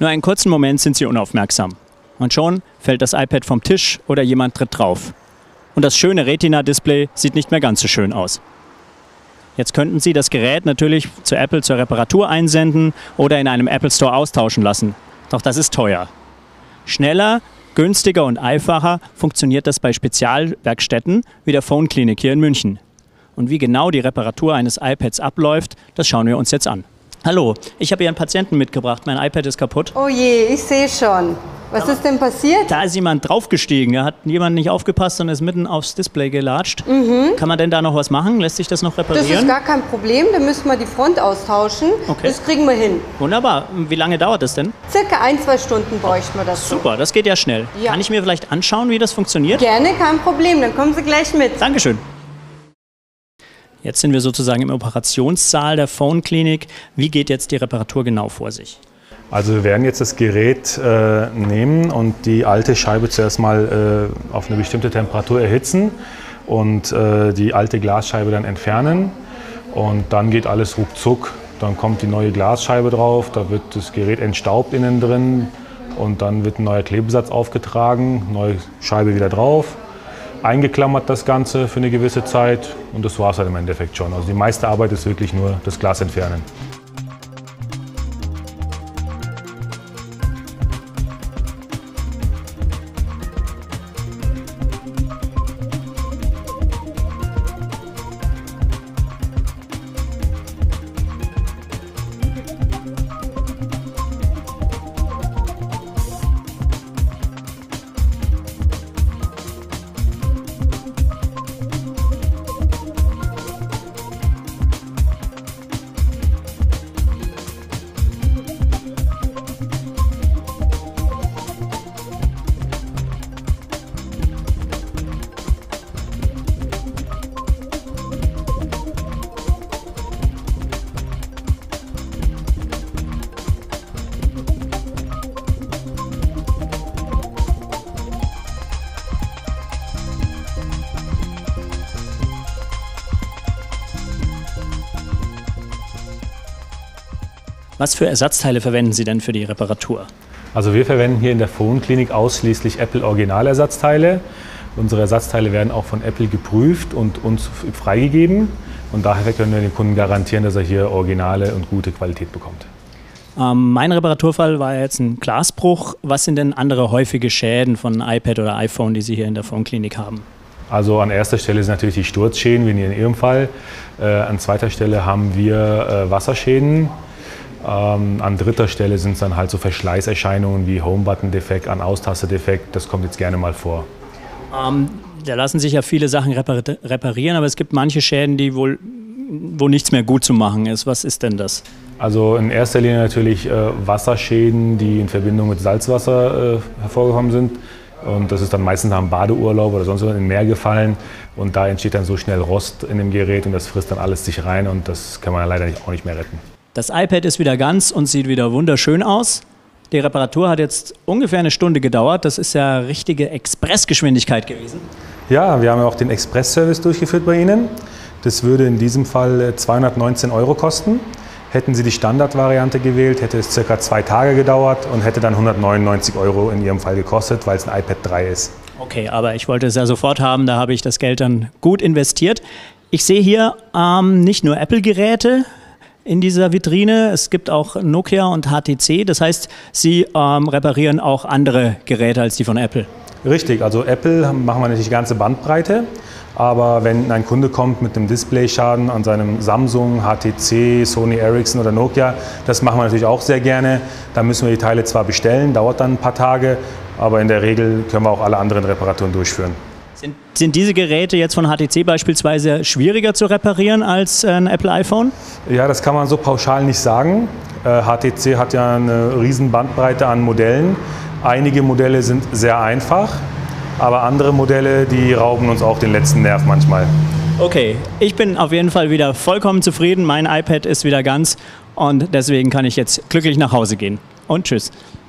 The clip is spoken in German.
Nur einen kurzen Moment sind Sie unaufmerksam. Und schon fällt das iPad vom Tisch oder jemand tritt drauf. Und das schöne Retina-Display sieht nicht mehr ganz so schön aus. Jetzt könnten Sie das Gerät natürlich zu Apple zur Reparatur einsenden oder in einem Apple Store austauschen lassen. Doch das ist teuer. Schneller, günstiger und einfacher funktioniert das bei Spezialwerkstätten wie der Phone Clinic hier in München. Und wie genau die Reparatur eines iPads abläuft, das schauen wir uns jetzt an. Hallo, ich habe hier einen Patienten mitgebracht. Mein iPad ist kaputt. Oh je, ich sehe schon. Was ist denn passiert? Da ist jemand draufgestiegen. Da hat jemand nicht aufgepasst und ist mitten aufs Display gelatscht. Kann man denn da noch was machen? Lässt sich das noch reparieren? Das ist gar kein Problem. Da müssen wir die Front austauschen. Okay. Das kriegen wir hin. Wunderbar. Wie lange dauert das denn? Circa 1-2 Stunden bräuchten wir das. Super, das geht ja schnell. Ja. Kann ich mir vielleicht anschauen, wie das funktioniert? Gerne, kein Problem. Dann kommen Sie gleich mit. Dankeschön. Jetzt sind wir sozusagen im Operationssaal der Phone Clinic. Wie geht jetzt die Reparatur genau vor sich? Also wir werden jetzt das Gerät nehmen und die alte Scheibe zuerst mal auf eine bestimmte Temperatur erhitzen und die alte Glasscheibe dann entfernen. Und dann geht alles ruckzuck. Dann kommt die neue Glasscheibe drauf, da wird das Gerät entstaubt innen drin und dann wird ein neuer Klebesatz aufgetragen, neue Scheibe wieder drauf. Eingeklammert das Ganze für eine gewisse Zeit und das war es halt im Endeffekt schon. Also die meiste Arbeit ist wirklich nur das Glas entfernen. Was für Ersatzteile verwenden Sie denn für die Reparatur? Also wir verwenden hier in der Phone Clinic ausschließlich Apple Originalersatzteile. Unsere Ersatzteile werden auch von Apple geprüft und uns freigegeben. Und daher können wir dem Kunden garantieren, dass er hier originale und gute Qualität bekommt. Mein Reparaturfall war jetzt ein Glasbruch. Was sind denn andere häufige Schäden von iPad oder iPhone, die Sie hier in der Phone Clinic haben? Also an erster Stelle sind natürlich die Sturzschäden, wie in Ihrem Fall. An zweiter Stelle haben wir Wasserschäden. An dritter Stelle sind es dann halt so Verschleißerscheinungen wie Home-Button-Defekt, An-Aus-Taste-Defekt. Das kommt jetzt gerne mal vor. Da lassen sich ja viele Sachen reparieren, aber es gibt manche Schäden, wo nichts mehr gut zu machen ist. Was ist denn das? Also in erster Linie natürlich Wasserschäden, die in Verbindung mit Salzwasser hervorgekommen sind. Und das ist dann meistens nach einem Badeurlaub oder sonst was in Meer gefallen. Und da entsteht dann so schnell Rost in dem Gerät und das frisst dann alles sich rein und das kann man leider auch nicht mehr retten. Das iPad ist wieder ganz und sieht wieder wunderschön aus. Die Reparatur hat jetzt ungefähr eine Stunde gedauert. Das ist ja richtige Expressgeschwindigkeit gewesen. Ja, wir haben ja auch den Express-Service durchgeführt bei Ihnen. Das würde in diesem Fall 219 € kosten. Hätten Sie die Standardvariante gewählt, hätte es ca. 2 Tage gedauert und hätte dann 199 € in Ihrem Fall gekostet, weil es ein iPad 3 ist. Okay, aber ich wollte es ja sofort haben, da habe ich das Geld dann gut investiert. Ich sehe hier nicht nur Apple-Geräte in dieser Vitrine, es gibt auch Nokia und HTC, das heißt, Sie reparieren auch andere Geräte als die von Apple. Richtig, also Apple machen wir natürlich die ganze Bandbreite, aber wenn ein Kunde kommt mit einem Displayschaden an seinem Samsung, HTC, Sony Ericsson oder Nokia, das machen wir natürlich auch sehr gerne. Da müssen wir die Teile zwar bestellen, dauert dann ein paar Tage, aber in der Regel können wir auch alle anderen Reparaturen durchführen. Sind diese Geräte jetzt von HTC beispielsweise schwieriger zu reparieren als ein Apple iPhone? Ja, das kann man so pauschal nicht sagen. HTC hat ja eine riesen Bandbreite an Modellen. Einige Modelle sind sehr einfach, aber andere Modelle, die rauben uns auch den letzten Nerv manchmal. Okay, ich bin auf jeden Fall wieder vollkommen zufrieden. Mein iPad ist wieder ganz und deswegen kann ich jetzt glücklich nach Hause gehen. Und tschüss.